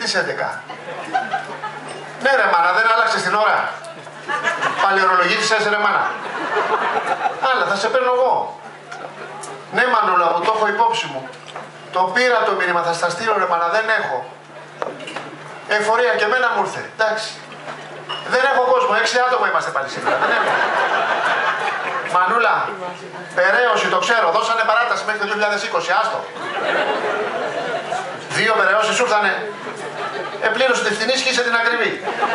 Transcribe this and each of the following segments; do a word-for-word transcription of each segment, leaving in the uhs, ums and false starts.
τις έντεκα. Ναι ρε μάνα, δεν άλλαξες την ώρα. Πάλι ορολογήθησες ρε μάνα. Άλλα, θα σε παίρνω εγώ. Ναι μανούλα μου, το έχω υπόψη μου. Το πήρα το μήνυμα, θα στα στείλω ρε μάνα, δεν έχω. Εφορία και εμένα μου ήρθε, εντάξει. Δεν έχω κόσμο, έξι άτομα είμαστε πάλι σήμερα, δεν έχω. Μανούλα, περαίωση, το ξέρω, δώσανε παράταση μέχρι το δύο χιλιάδες είκοσι, άστο. Δύο περαιώσεις σου ήρθανε. Επλήρωσε τη φθηνή, σχίσε την ακριβή.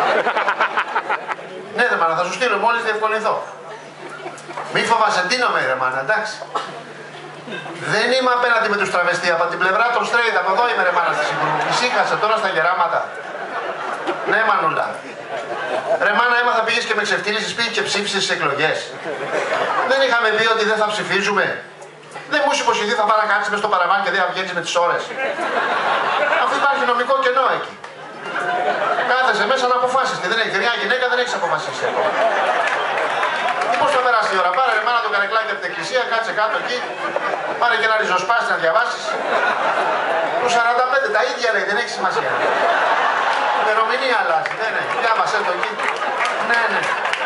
Ναι ρε μάνα, θα σου στείλω μόλις διευκολυνθώ. Μη φοβάσαι, ντύνομαι ρε μάνα, εντάξει. Δεν είμαι απέναντι με τους τραβεστή, από την πλευρά των straight, από εδώ είμαι ρε μάνα στη Συγκρού. Ησύχασε τώρα στα γεράματα. Ναι μανούλα. Ρε μάνα, έμαθα πήγες και με ξεφτύλισες, πήγες και ψήφισες στις εκλογές. Δεν είχαμε πει ότι δεν θα ψηφίζουμε. Δεν μου είσαι υποσχεθεί θα πάει να κάτσεις μες στο παραβάν και δεν θα βγαίνεις με τις ώρες. Αφού υπάρχει νομικό κενό εκεί. Κάθεσαι μέσα να αποφάσεις. Δεν έχει μια γυναίκα, δεν έχεις αποφασίσει ακόμα. Πώς θα περάσει η ώρα, πάρε ρε μάνα το καρεκλάκι από την εκκλησία, κάτσε κάτω εκεί. Πάρε και ένα ριζοσπάστη να διαβάσεις. Του σαράντα πέντε, τα ίδια λέει, δεν έχει σημασία. Η ημερομηνία αλλάζει, ναι, ναι, διάβασέ το εκεί. Ναι, ναι.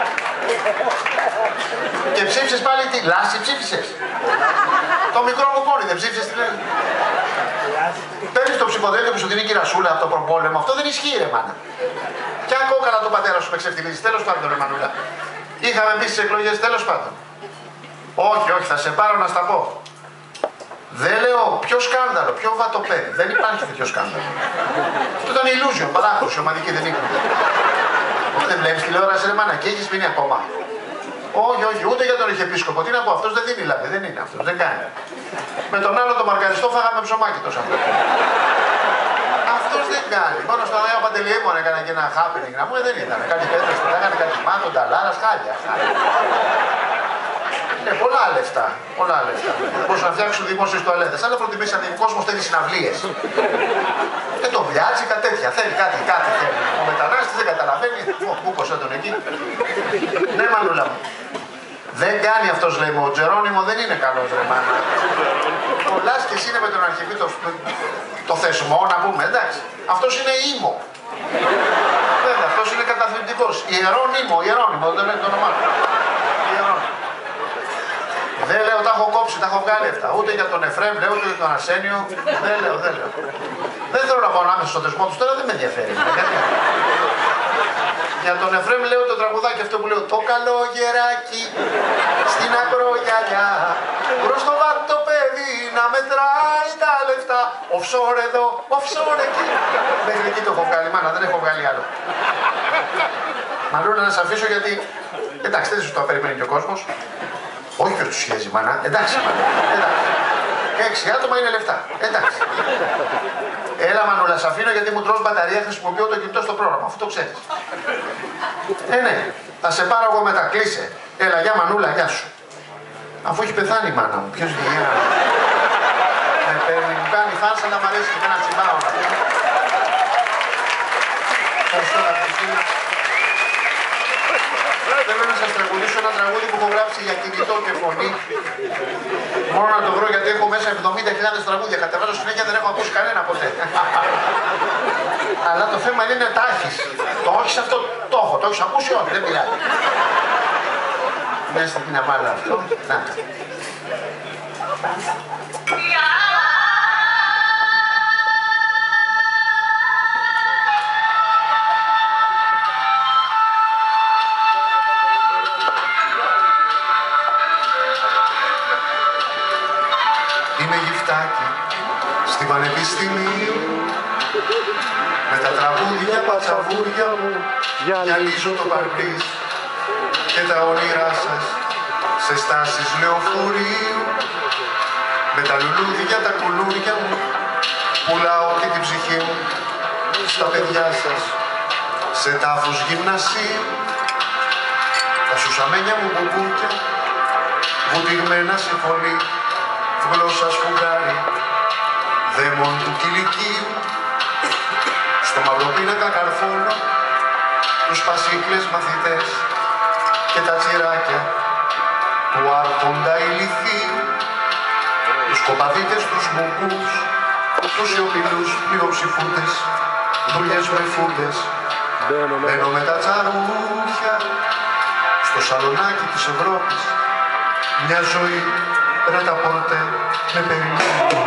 Και ψήφισες πάλι τι, Λάση ψήφισες. Το μικρό μου κόνη, δεν ψήφισες τι λέει. Παίρνεις το ψηφοδέλτιο που σου δίνει η κυρασούλα από το προπόλεμο, αυτό δεν ισχύει ρε μάνα. Κι αν κόκαλα τον πατέρα σου με ξεφτιλίζεις, τέλος πάντων ρε μανούλα. Είχαμε πει στις εκλογές, τέλος πάντων. Όχι, όχι, θα σε πάρω να στα πω. Δεν λέω ποιο σκάνδαλο, ποιο βατοπέδι. Δεν υπάρχει τέτοιο σκάνδαλο. Αυτό ήταν illusion, παράκρουση, ομαδική δεν είναι. Δεν βλέπεις τηλεόραση ρε μάνα και έχεις μείνει ακόμα. Όχι, όχι, ούτε για τον αρχιεπίσκοπο. Τι να πω, αυτός δεν δίνει λάδι, δεν είναι αυτός, δεν κάνει. Με τον άλλο τον μαργαριστό φάγαμε ψωμάκι τόσο αυτό. Αυτός δεν κάνει. Μόνο στον Αγία Παντελειέμονα έκανε και ένα happening να μου, δεν ήταν. Κάτι πέτρες, έκανε κάτι μάτων, ταλάρας, χάλια. Ναι, πολλά λεφτά. Πολλά λεφτά. Μπορούσαν να φτιάξουν δημόσιες τουαλέτες. Αλλά προτιμήσαν ο κόσμος θέλει συναυλίες. Και το βιάτσικα τέτοια. Θέλει κάτι, κάτι θέλει. Ο μετανάστης δεν καταλαβαίνει. Ω, κούκοσε τον εκεί. Ναι, μανούλα μου. Δεν κάνει αυτός λέει μου. Ο Τζερόνιμο δεν είναι καλός ρε μάνα. Ο Λάσκης είναι με τον αρχιεπίτο το θεσμό να πούμε, εντάξει. Αυτός είναι ήμο. Βέβαια, αυτός είναι καταθλιπτικός. Ιερώνυμο, Ιερώνυμο, δεν λένε το όνομά του. Δεν λέω τα έχω κόψει, τα έχω βγάλει αυτά. Ούτε για τον Εφραίμ, λέω, ούτε για τον Αρσένιο. Δεν λέω, δεν λέω. Δεν θέλω να πάω άμεσα στο θεσμό του, τώρα δεν με ενδιαφέρει. Για τον Εφραίμ λέω το τραγουδάκι αυτό που λέω. Το καλό γεράκι στην ακρογιαλιά. Προς το βάρτο παιδί να μετράει τα λεφτά. Offshore εδώ, offshore εκεί. Μέχρι εκεί το έχω βγάλει, μάνα, δεν έχω βγάλει άλλο. Μαλούνα να σε αφήσω γιατί. Εντάξει, δεν σου το περιμένει και ο κόσμος. Όχι και τους σχέζει μάνα, εντάξει μάνα, εντάξει. Έξι άτομα είναι λεφτά, εντάξει. Έλα μανούλα, σ' αφήνω γιατί μου τρως μπαταρία, χρησιμοποιώ το κινητό στο πρόγραμμα, αφού το ξέρεις. Ε, ναι, θα σε πάρω εγώ μετά, κλείσε. Έλα, γεια μανούλα, γεια σου. Αφού έχει πεθάνει η μάνα μου, ποιος βγαίνει. Με παίρνει, μου κάνει φάρσα να μ' αρέσει και να τσιμπάω. Ευχαριστώ να ευχαριστώ. Θέλω να σας τραγουδήσω ένα τραγούδι που έχω γράψει για κινητό και φωνή. Μόνο να το βρω γιατί έχω μέσα εβδομήντα χιλιάδες τραγούδια. Κατεβάζω συνέχεια, δεν έχω ακούσει κανένα ποτέ. Αλλά το θέμα είναι να τα έχεις. Το έχεις αυτό, το έχω. Το έχεις ακούσει, όχι, δεν πειράζει. Μέσα στην απάλα αυτό. Να. Είμαι γυφτάκι στην Πανεπιστημίου. Με τα τραγούδια πατσαβούρια μου γυαλίζω το παρμπρίζ και τα όνειρά σας σε στάσεις λεωφορείου. Με τα λουλούδια τα κουλούρια μου πουλάω και την ψυχή μου στα παιδιά σας σε τάφους γυμνασίου. Τα σουσαμένια μου κουκούκια βουτυγμένα σε φωλή, γλώσσα σφουγγάρι, δαίμον του κηλικίου. Στο μαυροπίνακα καρφώνω τους πασίκλες μαθητές και τα τσιράκια του άρχοντα ηλιθίου. Τους κοπαδίτες, τους μουγκούς, τους σιωπηλούς πλειοψηφούτες δουλειές με φούντες, μπαίνω με τα τσαρούχια στο σαλονάκι της Ευρώπης. Μια ζωή ρέτα πόρτε με περιμένει.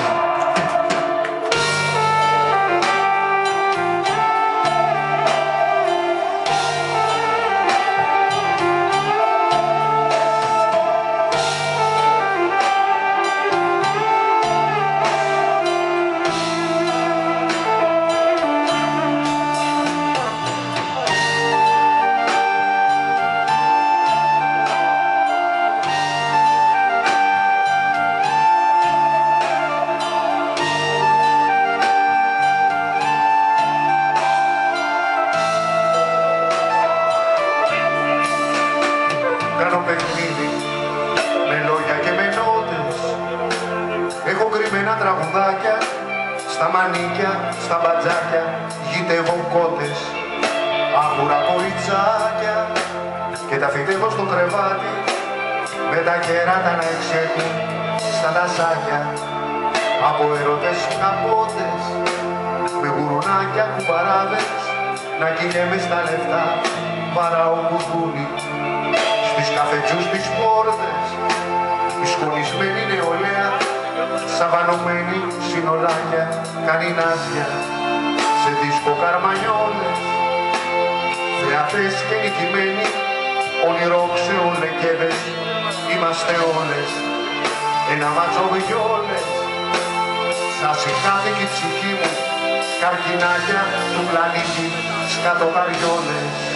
Κάνω παιχνίδι με λόγια και με νότες. Έχω κρυμμένα τραγουδάκια στα μανίκια, στα μπατζάκια. Γητεύω κότες, άπουρα κοριτσάκια και τα φυτεύω στο κρεβάτι με τα κεράτα να εξέχουν στα τασάκια. Από ερωτές καπότες με γουρουνάκια κουμπαράδες να κυνιέμαι στα λεφτά βαράω κουδούνι. Στις καφετζούς τις πόρτες, η σκονισμένη νεολαία, σαβανωμένη συνολάκια, κάνει νάζια σε δίσκο καρμανιόλες. Θεατές και νικημένοι, όνειρο ξεολεκέδες, είμαστε όλες, ένα μάτσο βιόλες. Σας η ψυχή μου, καρκινάκια του πλανήτη, σκατοκαριόλες.